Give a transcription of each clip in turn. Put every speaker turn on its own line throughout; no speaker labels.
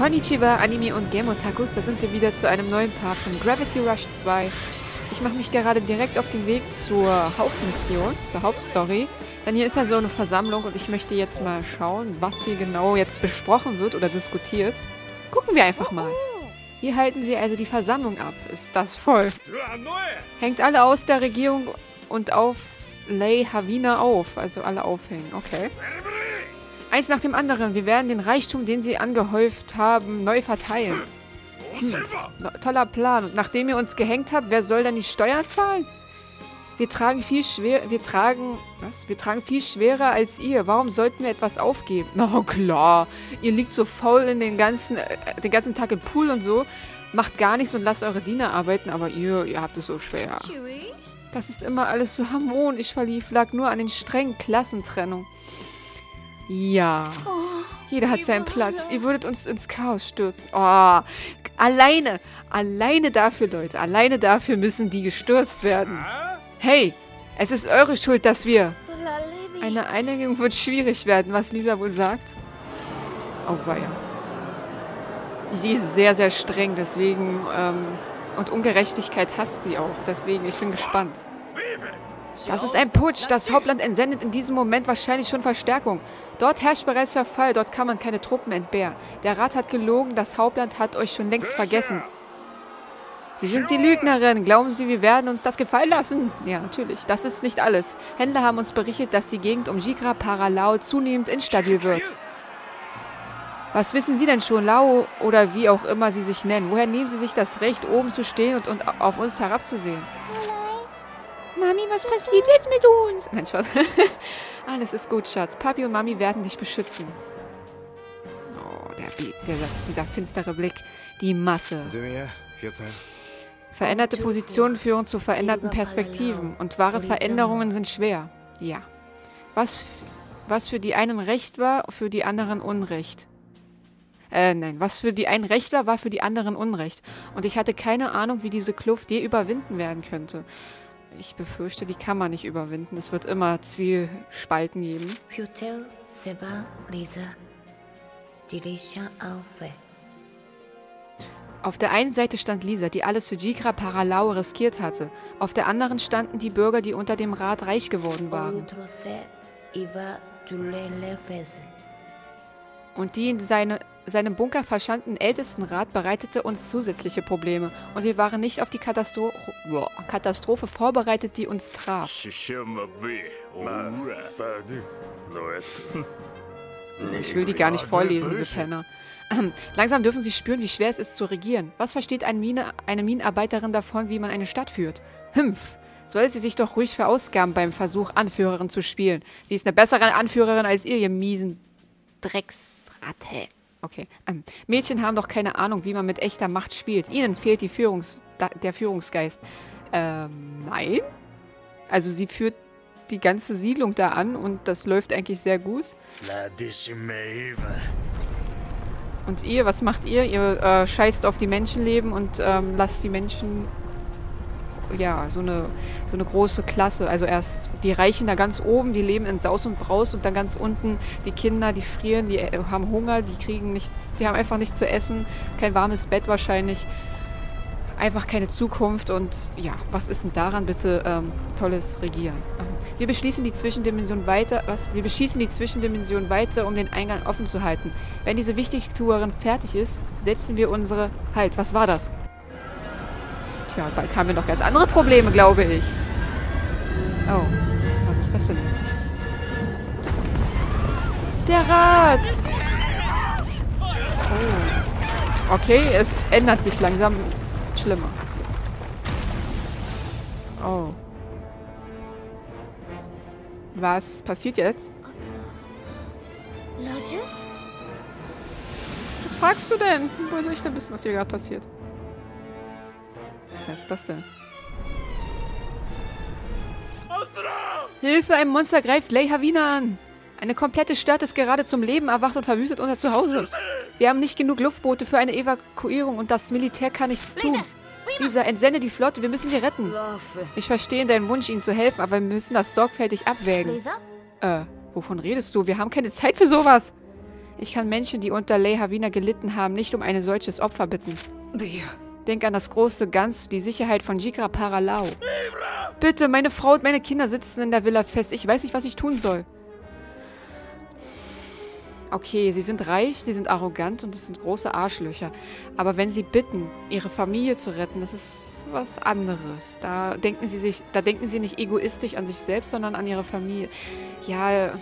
Konnichiwa, Anime und Game Otakus, da sind wir wieder zu einem neuen Part von Gravity Rush 2. Ich mache mich gerade direkt auf den Weg zur Hauptmission, zur Hauptstory. Denn hier ist ja so eine Versammlung und ich möchte jetzt mal schauen, was hier genau jetzt besprochen wird oder diskutiert. Gucken wir einfach mal. Hier halten sie also die Versammlung ab. Ist das voll? Hängt alle aus der Regierung und auf Lei Havina auf. Also alle aufhängen. Okay. Eins nach dem anderen. Wir werden den Reichtum, den sie angehäuft haben, neu verteilen. Toller Plan. Und nachdem ihr uns gehängt habt, wer soll denn die Steuern zahlen? Wir tragen viel schwerer als ihr. Warum sollten wir etwas aufgeben? Na klar. Ihr liegt so faul in den ganzen Tag im Pool und so. Macht gar nichts und lasst eure Diener arbeiten, aber ihr habt es so schwer. Das ist immer alles so harmonisch verlief, lag nur an den strengen Klassentrennungen. Ja. Jeder hat seinen Platz. Ihr würdet uns ins Chaos stürzen. Oh, alleine dafür, Leute. Alleine dafür müssen die gestürzt werden. Hey, es ist eure Schuld, dass wir... Eine Einigung wird schwierig werden, was Lisa wohl sagt. Oh, weia. Sie ist sehr, sehr streng, deswegen... und Ungerechtigkeit hasst sie auch. Deswegen, ich bin gespannt. Das ist ein Putsch. Das Hauptland entsendet in diesem Moment wahrscheinlich schon Verstärkung. Dort herrscht bereits Verfall. Dort kann man keine Truppen entbehren. Der Rat hat gelogen. Das Hauptland hat euch schon längst vergessen. Sie sind die Lügnerin. Glauben Sie, wir werden uns das gefallen lassen? Ja, natürlich. Das ist nicht alles. Händler haben uns berichtet, dass die Gegend um Jigra Paralao zunehmend instabil wird. Was wissen Sie denn schon, Lao oder wie auch immer Sie sich nennen? Woher nehmen Sie sich das Recht, oben zu stehen und auf uns herabzusehen? Mami, was passiert jetzt mit uns? Nein, Spaß. Alles ist gut, Schatz. Papi und Mami werden dich beschützen. Oh, dieser finstere Blick. Die Masse. Veränderte Positionen führen zu veränderten Perspektiven. Und wahre Veränderungen sind schwer. Ja. Was für die einen Recht war, für die anderen Unrecht. Nein. Was für die einen Recht war, war für die anderen Unrecht. Und ich hatte keine Ahnung, wie diese Kluft je überwinden werden könnte. Ich befürchte, die kann man nicht überwinden. Es wird immer Zwiespalten geben. Auf der einen Seite stand Lisa, die alles für Jigra Paralao riskiert hatte. Auf der anderen standen die Bürger, die unter dem Rat reich geworden waren. Und die in seinem Bunker verschanzten Ältestenrat bereitete uns zusätzliche Probleme. Und wir waren nicht auf die Katastrophe vorbereitet, die uns traf. Ich will die gar nicht vorlesen, diese Penner. Langsam dürfen sie spüren, wie schwer es ist zu regieren. Was versteht eine Minenarbeiterin davon, wie man eine Stadt führt? Soll sie sich doch ruhig verausgaben beim Versuch, Anführerin zu spielen. Sie ist eine bessere Anführerin als ihr miesen Drecksratte. Okay. Mädchen haben doch keine Ahnung, wie man mit echter Macht spielt. Ihnen fehlt der Führungsgeist. Nein. Also sie führt die ganze Siedlung da an und das läuft eigentlich sehr gut. Und ihr, was macht ihr? Ihr scheißt auf die Menschenleben und lasst die Menschen... Ja, so eine große Klasse. Also erst die Reichen da ganz oben, die leben in Saus und Braus und dann ganz unten die Kinder, die frieren, die haben Hunger, die kriegen nichts, die haben einfach nichts zu essen, kein warmes Bett wahrscheinlich, einfach keine Zukunft und ja, was ist denn daran bitte tolles Regieren? Wir beschließen die Zwischendimension weiter, um den Eingang offen zu halten. Wenn diese Wichtigtuerin fertig ist, setzen wir unsere... Halt, was war das? Tja, bald haben wir noch ganz andere Probleme, glaube ich. Oh, was ist das denn jetzt? Der Rat! Oh. Okay, es ändert sich langsam schlimmer. Oh. Was passiert jetzt? Was fragst du denn? Woher soll ich denn wissen, was hier gerade passiert? Was ist das denn? Hilfe, ein Monster greift Lei Havina an. Eine komplette Stadt ist gerade zum Leben erwacht und verwüstet unser Zuhause. Wir haben nicht genug Luftboote für eine Evakuierung und das Militär kann nichts tun. Lisa, entsende die Flotte, wir müssen sie retten. Ich verstehe deinen Wunsch, ihnen zu helfen, aber wir müssen das sorgfältig abwägen. Wovon redest du? Wir haben keine Zeit für sowas. Ich kann Menschen, die unter Ley Havina gelitten haben, nicht um ein solches Opfer bitten. Denk an das große Ganz, die Sicherheit von Jikra Paralau. Bitte, meine Frau und meine Kinder sitzen in der Villa fest. Ich weiß nicht, was ich tun soll. Okay, sie sind reich, sie sind arrogant und es sind große Arschlöcher. Aber wenn sie bitten, ihre Familie zu retten, das ist was anderes. Da denken sie nicht egoistisch an sich selbst, sondern an ihre Familie. Ja.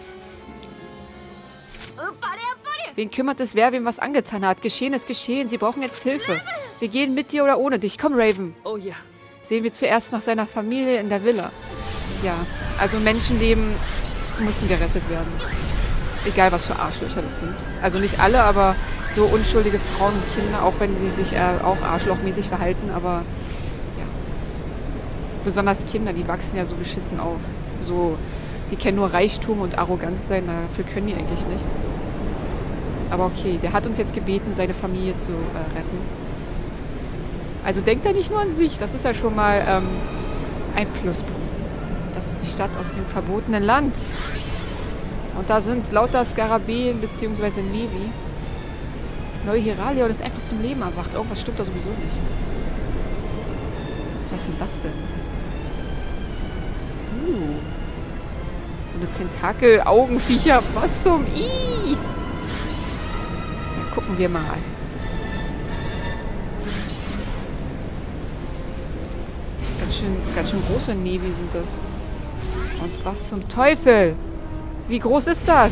Wen kümmert es, wer wem was angetan hat? Geschehen ist geschehen. Sie brauchen jetzt Hilfe. Wir gehen mit dir oder ohne dich. Komm, Raven.
Oh ja.
Sehen wir zuerst nach seiner Familie in der Villa. Ja, also Menschenleben müssen gerettet werden. Egal, was für Arschlöcher das sind. Also nicht alle, aber so unschuldige Frauen und Kinder, auch wenn sie sich auch arschlochmäßig verhalten, aber ja. Besonders Kinder, die wachsen ja so beschissen auf. So, die kennen nur Reichtum und Arroganz sein, dafür können die eigentlich nichts. Aber okay, der hat uns jetzt gebeten, seine Familie zu retten. Also denkt er nicht nur an sich, das ist ja schon mal ein Pluspunkt. Das ist die Stadt aus dem verbotenen Land. Und da sind lauter Skarabäen bzw. Nevi. Neu-Hiralion ist einfach zum Leben erwacht. Irgendwas stimmt da sowieso nicht. Was sind das denn? So eine Tentakel-Augenviecher. Was zum I? Dann gucken wir mal. Ganz schön große Nevi sind das. Und was zum Teufel? Wie groß ist das?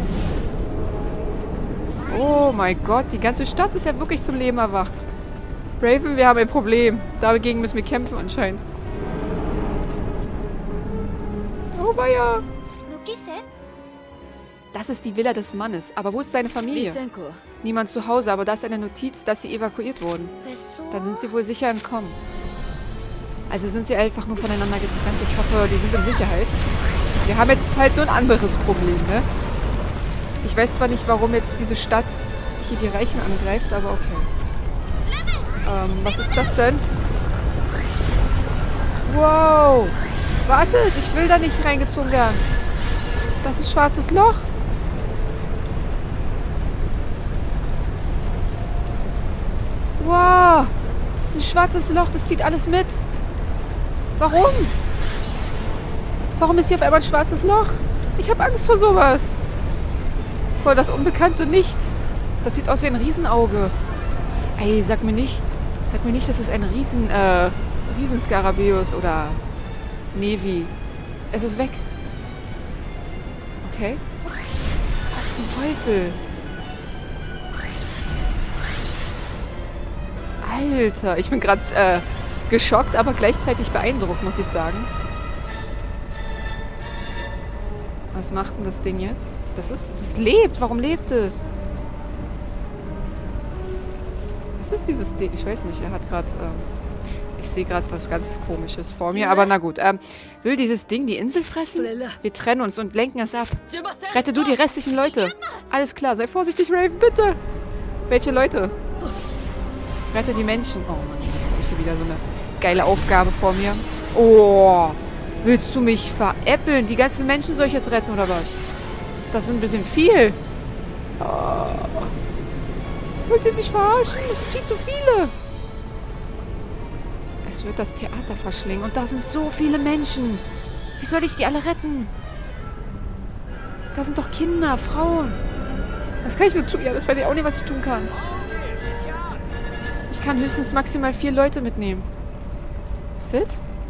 Oh mein Gott, die ganze Stadt ist ja wirklich zum Leben erwacht. Raven, wir haben ein Problem. Dagegen müssen wir kämpfen anscheinend. Oh weia. Das ist die Villa des Mannes. Aber wo ist seine Familie? Niemand zu Hause, aber da ist eine Notiz, dass sie evakuiert wurden. Dann sind sie wohl sicher entkommen. Also sind sie einfach nur voneinander getrennt. Ich hoffe, die sind in Sicherheit. Wir haben jetzt halt nur ein anderes Problem, ne? Ich weiß zwar nicht, warum jetzt diese Stadt hier die Reichen angreift, aber okay. Was ist das denn? Wow! Wartet, ich will da nicht reingezogen werden. Das ist schwarzes Loch. Wow! Ein schwarzes Loch, das zieht alles mit. Warum? Warum ist hier auf einmal ein schwarzes Loch? Ich habe Angst vor sowas. Vor das unbekannte Nichts. Das sieht aus wie ein Riesenauge. Ey, sag mir nicht, das ist ein Riesenskarabäus oder Nevi. Es ist weg. Okay. Was zum Teufel? Alter, ich bin gerade geschockt, aber gleichzeitig beeindruckt, muss ich sagen. Was macht denn das Ding jetzt? Das lebt. Warum lebt es? Was ist dieses Ding? Ich weiß nicht. Er hat gerade... ich sehe gerade was ganz Komisches vor mir. Aber na gut. Will dieses Ding die Insel fressen? Wir trennen uns und lenken es ab. Rette du die restlichen Leute. Alles klar. Sei vorsichtig, Raven. Bitte. Welche Leute? Rette die Menschen. Oh Mann. Jetzt habe ich hier wieder so eine geile Aufgabe vor mir. Oh. Willst du mich veräppeln? Die ganzen Menschen soll ich jetzt retten, oder was? Das ist ein bisschen viel. Oh. Wollt ihr mich verarschen? Das sind viel zu viele. Es wird das Theater verschlingen. Und da sind so viele Menschen. Wie soll ich die alle retten? Da sind doch Kinder, Frauen. Was kann ich nur tun? Ja, das weiß ich auch nicht, was ich tun kann. Ich kann höchstens maximal 4 Leute mitnehmen. Sid?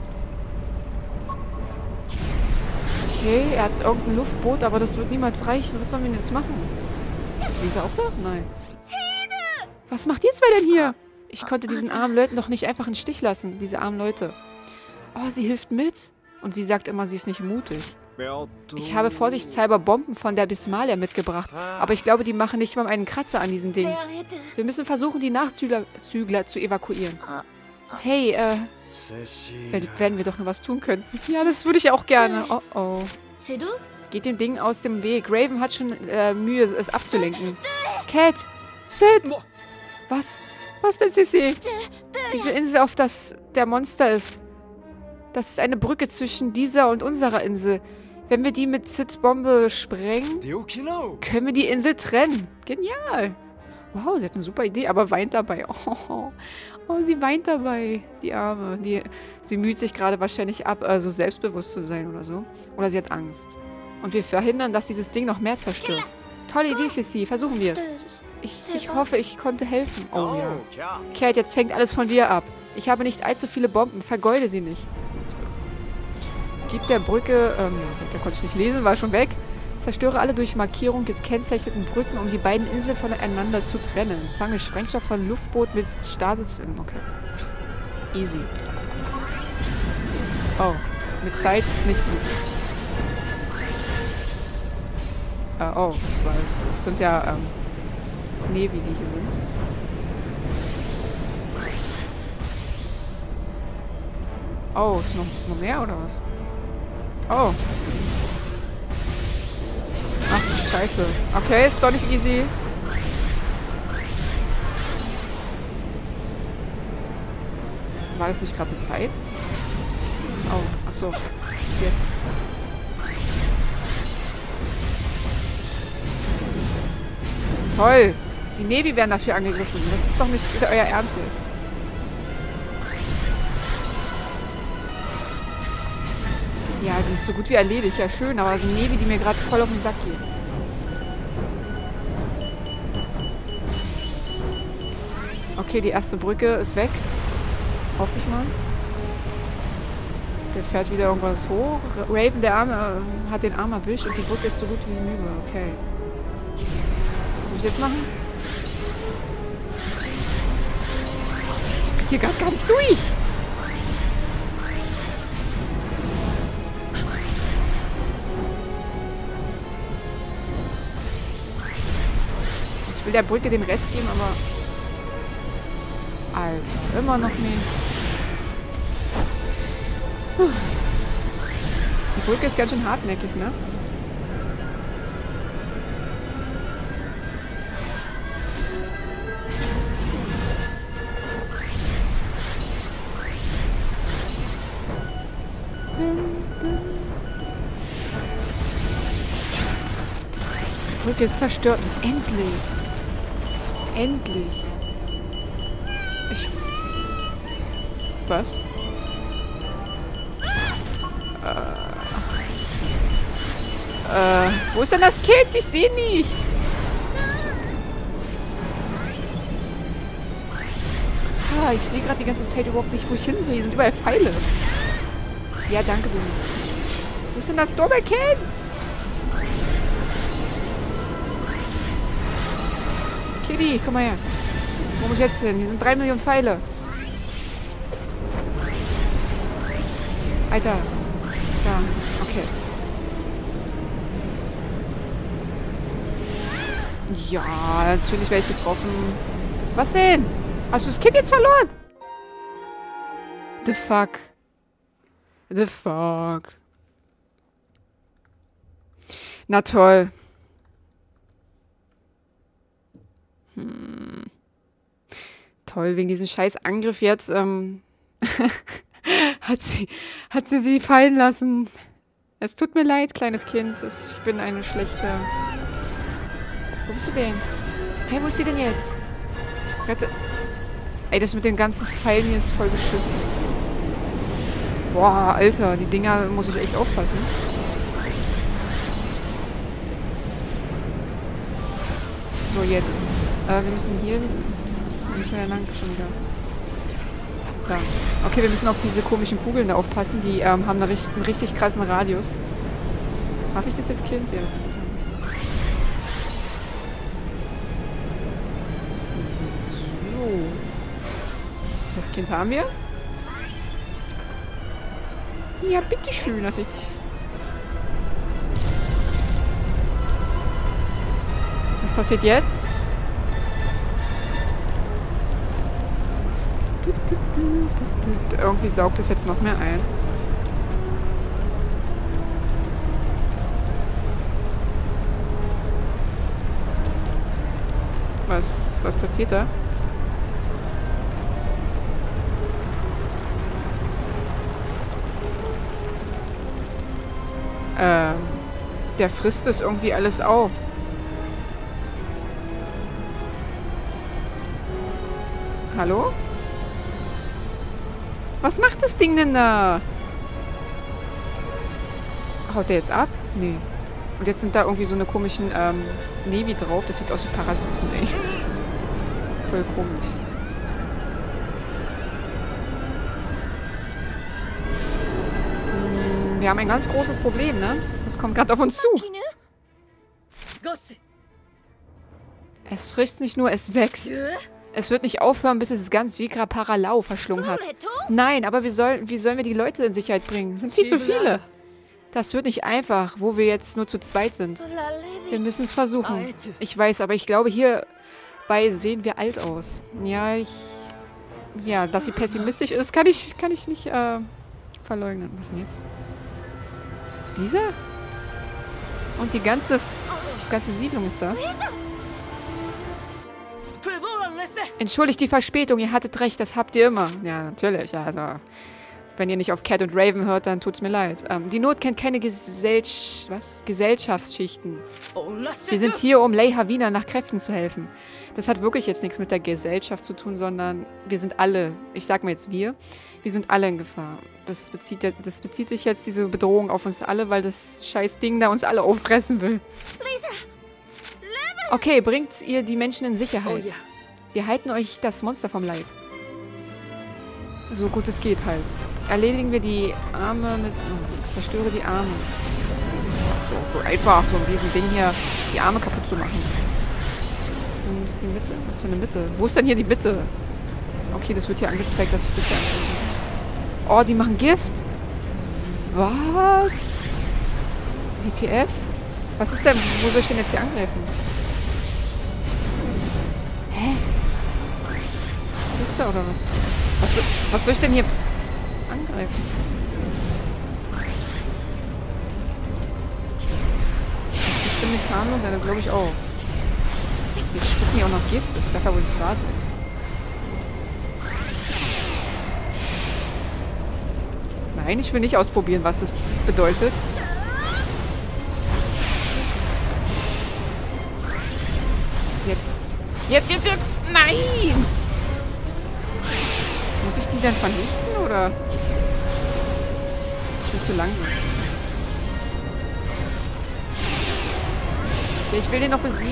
Okay, er hat irgendein Luftboot, aber das wird niemals reichen. Was sollen wir denn jetzt machen? Ist Lisa auch da? Nein. Was macht ihr zwei denn hier? Ich konnte diesen armen Leuten doch nicht einfach einen Stich lassen. Diese armen Leute. Oh, sie hilft mit. Und sie sagt immer, sie ist nicht mutig. Ich habe vorsichtshalber Bomben von der Bismalia mitgebracht. Aber ich glaube, die machen nicht mal einen Kratzer an diesen Dingen. Wir müssen versuchen, die Nachzügler zu evakuieren. Hey, werden wir doch nur was tun könnten. Ja, das würde ich auch gerne. Oh, oh. Geht dem Ding aus dem Weg. Raven hat schon Mühe, es abzulenken. Cat! Sid! Was? Was denn, Sissy? Diese Insel, auf das der Monster ist. Das ist eine Brücke zwischen dieser und unserer Insel. Wenn wir die mit Sitzbombe sprengen, können wir die Insel trennen. Genial. Wow, sie hat eine super Idee, aber weint dabei. Oh, sie weint dabei, die Arme. Sie müht sich gerade wahrscheinlich ab, so selbstbewusst zu sein oder so. Oder sie hat Angst. Und wir verhindern, dass dieses Ding noch mehr zerstört. Tolle Idee, Sissy. Versuchen wir es. Ich hoffe, ich konnte helfen. Oh ja. Kate, jetzt hängt alles von dir ab. Ich habe nicht allzu viele Bomben. Vergeude sie nicht. Gib der Brücke, da konnte ich nicht lesen, war schon weg. Zerstöre alle durch Markierung gekennzeichneten Brücken, um die beiden Inseln voneinander zu trennen. Fange Sprengstoff von Luftboot mit Stasisfilm. Okay. Easy. Oh, mit Zeit nicht easy. Oh, das sind ja, Navy, die hier sind. Oh, ist noch mehr oder was? Oh. Ach, scheiße. Okay, ist doch nicht easy. War das nicht gerade eine Zeit? Oh, achso. Jetzt. Toll. Die Navy werden dafür angegriffen. Das ist doch nicht euer Ernst jetzt. Ja, die ist so gut wie erledigt. Ja, schön, aber es ist eine Navy, die mir gerade voll auf den Sack geht. Okay, die erste Brücke ist weg. Hoffe ich mal. Der fährt wieder irgendwas hoch. Raven, der Arme, hat den Arm erwischt und die Brücke ist so gut wie hinüber. Okay. Was soll ich jetzt machen? Ich bin hier gerade gar nicht durch. Ich will der Brücke den Rest geben, aber... Alter, immer noch nicht. Die Brücke ist ganz schön hartnäckig, ne? Die Brücke ist zerstört. Endlich. Endlich. Was? Wo ist denn das Kind? Ich sehe nichts. Ah, ich sehe gerade die ganze Zeit überhaupt nicht, wo ich hin soll. Hier sind überall Pfeile. Ja, danke, Boomies. Wo ist denn das dumme Kind? Kitty, komm mal her. Wo muss ich jetzt hin? Hier sind 3 Millionen Pfeile. Alter. Da. Okay. Ja, natürlich werde ich getroffen. Was denn? Hast du das Kind jetzt verloren? The fuck. The fuck. Na toll. Toll, wegen diesem scheiß Angriff jetzt, hat sie fallen lassen. Es tut mir leid, kleines Kind. Ich bin eine schlechte... Wo bist du denn? Hey, wo ist sie denn jetzt? Rette... Ey, das mit den ganzen Pfeilen hier ist voll beschissen. Boah, Alter, die Dinger muss ich echt aufpassen. So, jetzt. Wir müssen hier... Wo müssen wir lang schon wieder? Da. Okay, wir müssen auf diese komischen Kugeln da aufpassen. Die haben einen richtig krassen Radius. Darf ich das jetzt, Kind? Ja, das geht. So. Das Kind haben wir. Ja, bitteschön, dass ich dich... Was passiert jetzt? Irgendwie saugt es jetzt noch mehr ein. Was passiert da? Der frisst das irgendwie alles auf. Hallo? Was macht das Ding denn da? Haut der jetzt ab? Nee. Und jetzt sind da irgendwie so eine komischen Nevi drauf. Das sieht aus wie Parasiten, ey. Voll komisch. Wir haben ein ganz großes Problem, ne? Das kommt gerade auf uns zu. Es frisst nicht nur, es wächst. Es wird nicht aufhören, bis es ganz Jikra Paralau verschlungen hat. Nein, aber wie sollen wir die Leute in Sicherheit bringen? Es sind viel zu viele. Das wird nicht einfach, wo wir jetzt nur zu zweit sind. Wir müssen es versuchen. Ich weiß, aber ich glaube, hierbei sehen wir alt aus. Ja, ja, dass sie pessimistisch ist, kann ich nicht verleugnen. Was denn jetzt? Dieser? Und die ganze Siedlung ist da. Entschuldigt die Verspätung, ihr hattet recht, das habt ihr immer. Ja, natürlich, also... Wenn ihr nicht auf Cat und Raven hört, dann tut's mir leid. Die Not kennt keine Gesellschaftsschichten. Wir sind hier, um Lei Havina nach Kräften zu helfen. Das hat wirklich jetzt nichts mit der Gesellschaft zu tun, sondern wir sind alle, ich sag mal jetzt wir sind alle in Gefahr. Das bezieht sich jetzt, diese Bedrohung, auf uns alle, weil das scheiß Ding da uns alle auffressen will. Okay, bringt ihr die Menschen in Sicherheit. Wir halten euch das Monster vom Leib. So gut es geht halt. Erledigen wir die Arme mit... zerstöre die Arme. So einfach, so ein riesen Ding hier, die Arme kaputt zu machen. Dann ist die Mitte. Was für eine Mitte? Wo ist denn hier die Mitte? Okay, das wird hier angezeigt, dass ich das hier angreife. Oh, die machen Gift? Was? WTF? Was ist denn... Wo soll ich denn jetzt hier angreifen? Hä? Ist da oder was? Was soll ich denn hier angreifen? Das ist bestimmt nicht harmlos, ja, das glaube ich auch. Jetzt spucken die auch noch Gift, das darf ja wohl nicht wahr sein. Nein, ich will nicht ausprobieren, was das bedeutet. Jetzt! Nein! Muss ich die dann vernichten, oder? Ich bin zu langsam. Ja, ich will den noch besiegen.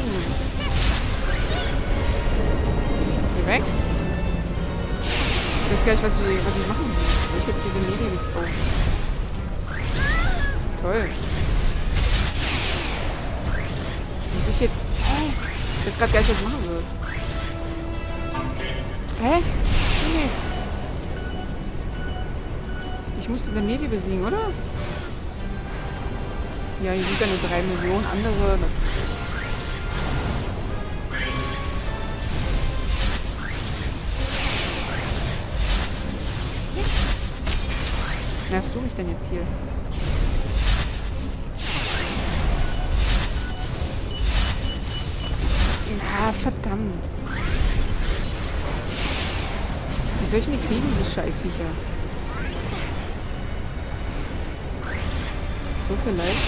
Geh weg. Ich weiß gar nicht, was ich machen soll. Soll ich jetzt diese Nebis bauen? Toll. Muss ich jetzt... Ich weiß gerade gar nicht, was ich machen soll. Hä? Nicht. Ich muss diese Nevi besiegen, oder? Ja, hier sind ja nur 3 Millionen andere. Was nervst du mich denn jetzt hier? Ja, verdammt. Wie soll ich denn die kriegen, diese Scheißviecher? So vielleicht.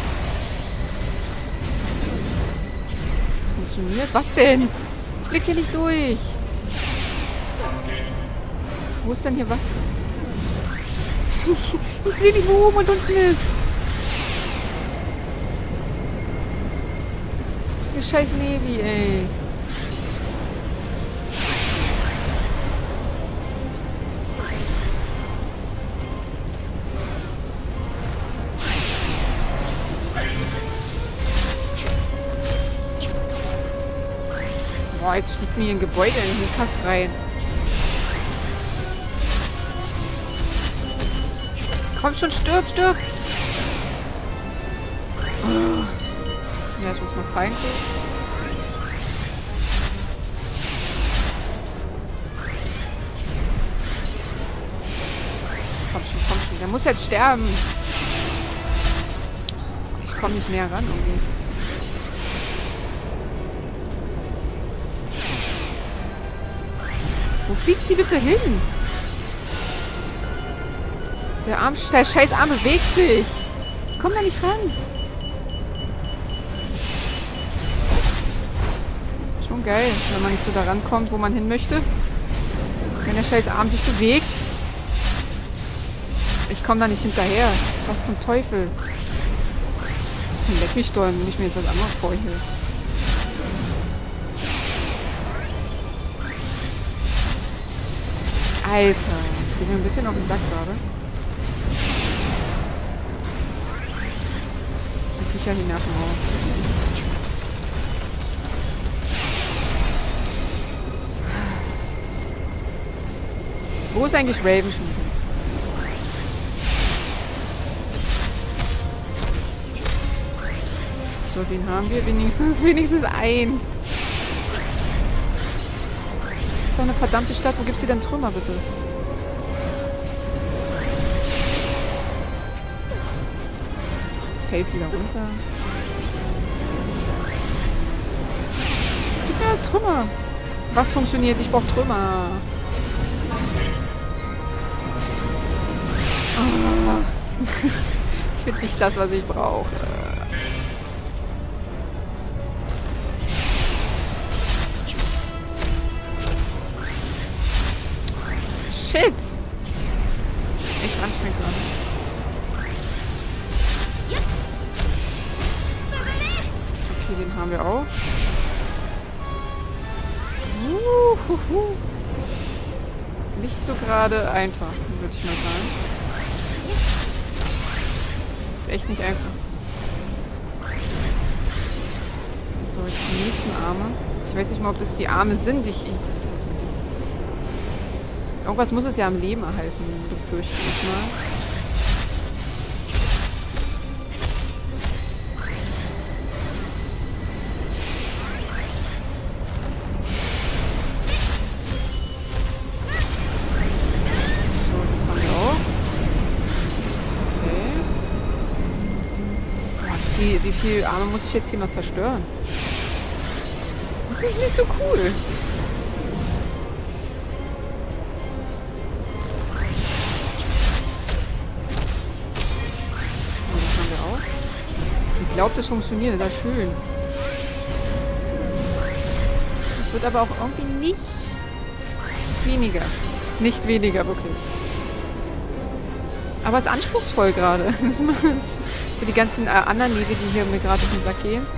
Das funktioniert. Was denn? Ich blick hier nicht durch. Wo ist denn hier was? Ich sehe nicht, wo oben und unten ist. Diese scheiß Nevi, ey. Boah, jetzt fliegt mir ein Gebäude fast rein. Komm schon, stirb! Oh. Ja, ich muss mal fallen kurz. Komm schon. Der muss jetzt sterben. Ich komme nicht näher ran irgendwie. Wo fliegt sie bitte hin? Der scheiß Arm bewegt sich. Ich komme da nicht ran. Schon geil, wenn man nicht so da rankommt, wo man hin möchte. Wenn der scheiß Arm sich bewegt. Ich komme da nicht hinterher. Was zum Teufel? Leck mich doch, wenn ich mir jetzt was anderes vorhielt. Alter, das geht mir ein bisschen auf den Sack gerade. Ich krieg ja die Nerven raus. Wo ist eigentlich Raven schon? So, den haben wir wenigstens einen. Das ist doch eine verdammte Stadt. Wo gibt's hier denn Trümmer, bitte? Jetzt fällt sie da runter. Gib mir Trümmer. Was funktioniert? Ich brauche Trümmer. Oh. Ich finde nicht das, was ich brauche. Shit! Echt anstrengend gerade. Okay, den haben wir auch. Nicht so gerade einfach, würde ich mal sagen. Ist echt nicht einfach. So, jetzt die nächsten Arme. Ich weiß nicht mal, ob das die Arme sind, die ich... Irgendwas muss es ja am Leben erhalten, befürchte ich mal. So, das haben wir auch. Okay. Wie viel Arme muss ich jetzt hier noch zerstören? Das ist nicht so cool. Ich glaube, das funktioniert. Das ist schön. Es wird aber auch irgendwie nicht weniger. Nicht weniger, wirklich. Aber es ist anspruchsvoll gerade. So die ganzen anderen Nebel, die hier mir gerade auf den Sack gehen.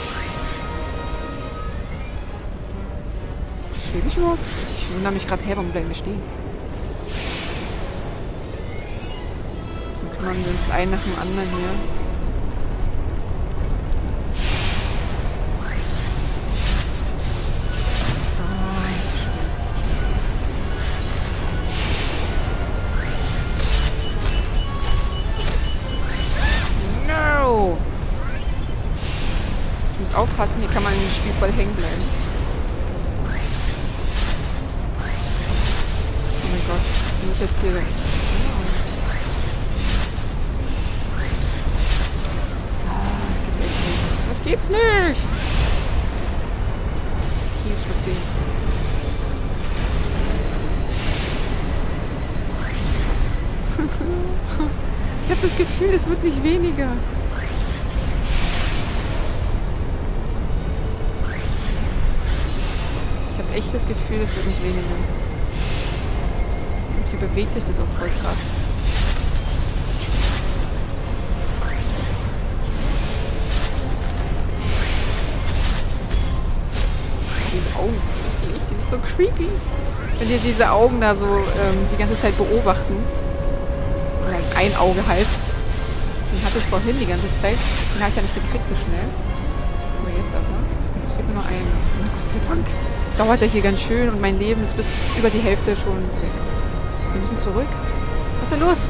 Stehe ich überhaupt? Ich wundere mich gerade, warum bleiben wir stehen? So kümmern wir uns einen nach dem anderen hier. Aufpassen, hier kann man im Spiel voll hängen bleiben. Oh mein Gott, bin ich jetzt hier... Ah, das gibt's echt nicht. Das gibt's nicht! Hier, schluck den. Ich habe das Gefühl, es wird nicht weniger. Echt das Gefühl, es wird nicht weniger. Und hier bewegt sich das auch voll krass. Diese Augen, die sind so creepy. Wenn die diese Augen da so die ganze Zeit beobachten. Oder ein Auge halt. Den hatte ich vorhin die ganze Zeit. Den habe ich ja nicht gekriegt so schnell. So, jetzt aber. Jetzt fehlt nur noch ein. Oh, Gott sei Dank. Dauert der hier ganz schön und mein Leben ist bis über die Hälfte schon weg. Wir müssen zurück. Was ist denn los?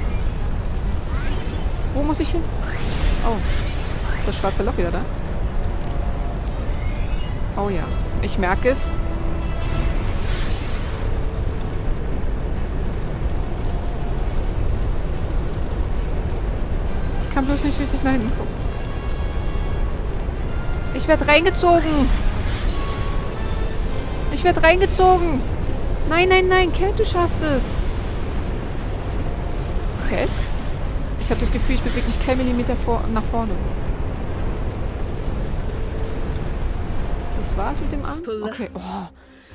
Wo muss ich hin? Oh. Ist das schwarze Loch wieder da? Oh ja. Ich merke es. Ich kann bloß nicht richtig nach hinten gucken. Ich werde reingezogen. Ich werde reingezogen. Nein, nein, nein. Cat, du schaffst es. Cat? Ich habe das Gefühl, ich bewege mich keinen Millimeter nach vorne. Das war's mit dem Arm? Okay. Oh.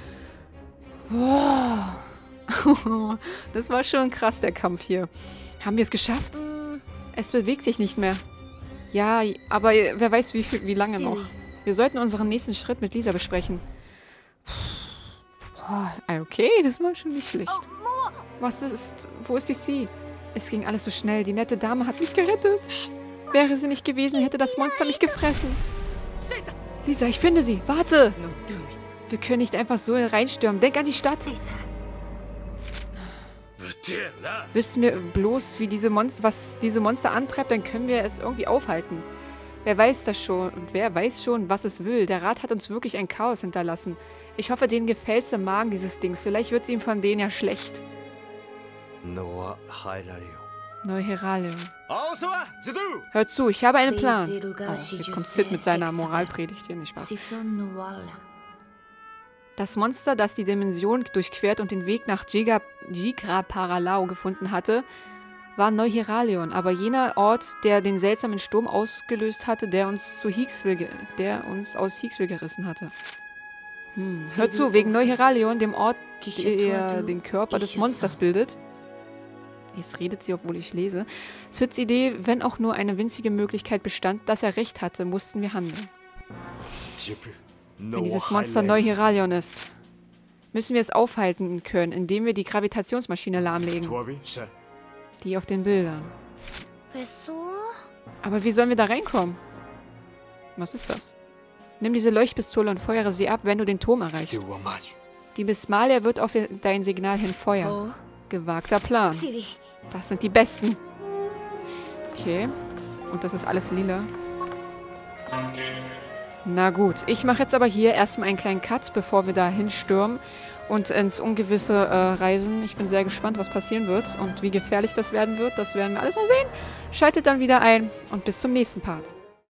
Wow. Das war schon krass, der Kampf hier. Haben wir es geschafft? Es bewegt sich nicht mehr. Ja, aber wer weiß, wie lange noch. Wir sollten unseren nächsten Schritt mit Lisa besprechen. Okay, das war schon nicht schlecht. Was ist? Wo ist sie? Es ging alles so schnell. Die nette Dame hat mich gerettet. Wäre sie nicht gewesen, hätte das Monster mich gefressen. Lisa, ich finde sie. Warte. Wir können nicht einfach so reinstürmen. Denk an die Stadt. Wüssten wir bloß, was diese Monster antreibt, dann können wir es irgendwie aufhalten. Wer weiß das schon und wer weiß schon, was es will. Der Rat hat uns wirklich ein Chaos hinterlassen. Ich hoffe, denen gefällt es im Magen, dieses Dings. Vielleicht wird es ihm von denen ja schlecht. Neuheralion. Hört zu, ich habe einen Plan. Oh, jetzt kommt Sid mit seiner Moralpredigt hier, nicht Spaß. Das Monster, das die Dimension durchquert und den Weg nach Jigra Paralao gefunden hatte, war Neuheralion, aber jener Ort, der den seltsamen Sturm ausgelöst hatte, der uns aus Hicksville gerissen hatte. Hört zu, wegen Neuheralion, dem Ort, der den Körper des Monsters bildet. Jetzt redet sie, obwohl ich lese. Sids Idee, wenn auch nur eine winzige Möglichkeit bestand, dass er recht hatte, mussten wir handeln. Wenn dieses Monster Neuheralion ist, müssen wir es aufhalten können, indem wir die Gravitationsmaschine lahmlegen. Die auf den Bildern. Aber wie sollen wir da reinkommen? Was ist das? Nimm diese Leuchtpistole und feuere sie ab, wenn du den Turm erreichst. Die Bismalia wird auf dein Signal hin feuern. Gewagter Plan. Das sind die Besten. Okay. Und das ist alles lila. Na gut, ich mache jetzt aber hier erstmal einen kleinen Cut, bevor wir da hinstürmen und ins Ungewisse reisen. Ich bin sehr gespannt, was passieren wird und wie gefährlich das werden wird. Das werden wir alles noch sehen. Schaltet dann wieder ein und bis zum nächsten Part.